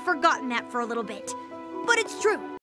forgotten that for a little bit. But it's true.